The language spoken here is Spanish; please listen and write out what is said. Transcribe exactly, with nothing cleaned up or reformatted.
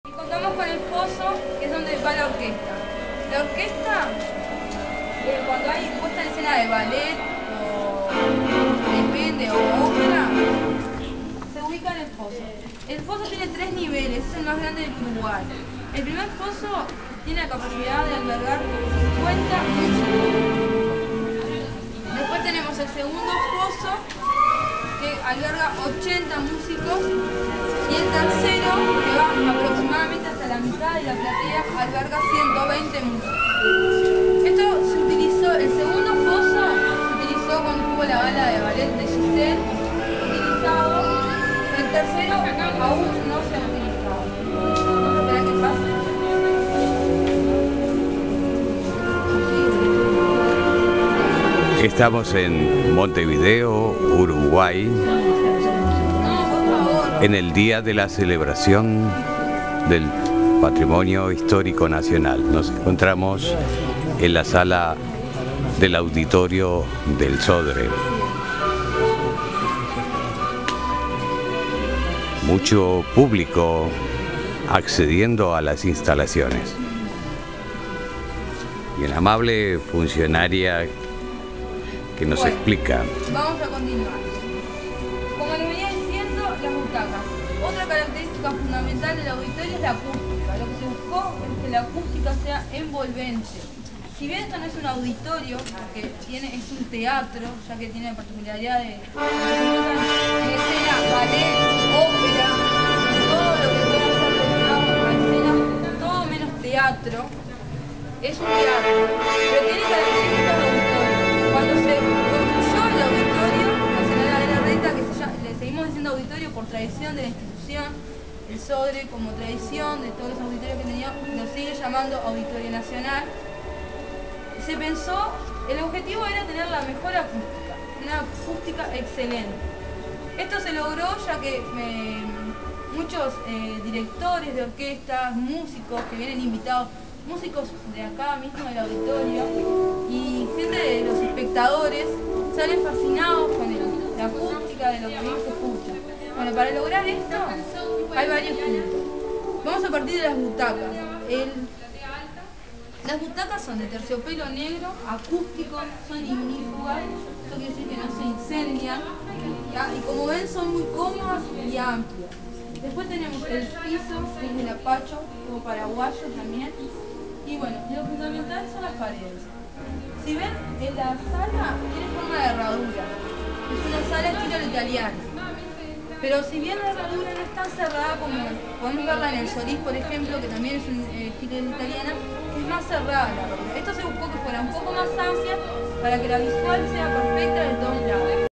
Contamos con el foso, que es donde va la orquesta. La orquesta, eh, cuando hay puesta en escena de ballet, o depende, o ópera, se ubica en el foso. El foso tiene tres niveles, es el más grande del Uruguay. El primer foso tiene la capacidad de albergar cincuenta músicos. Después tenemos el segundo foso, que alberga ochenta músicos, y el tercero, que va aproximadamente hasta la mitad de la platea, alberga ciento veinte músicos. Esto se utilizó, el segundo foso se utilizó cuando estuvo la gala de ballet de Giselle, utilizado. El tercero aún no se ha utilizado. Vamos a esperar que pase. Estamos en Montevideo, Uruguay, en el día de la celebración del Patrimonio Histórico Nacional. Nos encontramos en la sala del auditorio del Sodre. Mucho público accediendo a las instalaciones. Y una amable funcionaria que nos Bueno, explica. Vamos a continuar. Como le venía diciendo, las butacas. Otra característica fundamental del auditorio es la acústica. Lo que se buscó es que la acústica sea envolvente. Si bien esto no es un auditorio, porque tiene, es un teatro, ya que tiene la particularidad de en escena ballet, ópera, todo lo que pueda ser destinado a escena, todo menos teatro, es un teatro, pero tiene características de auditorio. Cuando se construyó el auditorio Nacional de la Reta, que se llama, le seguimos diciendo auditorio por tradición de la institución, el Sodre como tradición de todos los auditorios que tenía, nos sigue llamando Auditorio Nacional. Se pensó, el objetivo era tener la mejor acústica, una acústica excelente. Esto se logró ya que eh, muchos eh, directores de orquestas, músicos que vienen invitados, músicos de acá mismo del auditorio y gente de los espectadores salen fascinados con el, la acústica de lo que ahí se escucha. Bueno, para lograr esto hay varios puntos. Vamos a partir de las butacas. El, Las butacas son de terciopelo negro, acústicos, son ignífugas, esto quiere decir que no se incendian, ¿ya? Y como ven son muy cómodas y amplias. Después tenemos el piso, que es de apacho, como paraguayo también, y bueno, lo fundamental son las paredes. Si ven, en la sala tiene forma de herradura, es una sala estilo italiano. Pero si bien la herradura no es tan cerrada como podemos verla en el Solís, por ejemplo, que también es un eh, estilo italiana, es más cerrada la herradura. Esto se buscó que fuera un poco más amplia para que la visual sea perfecta de todos lados.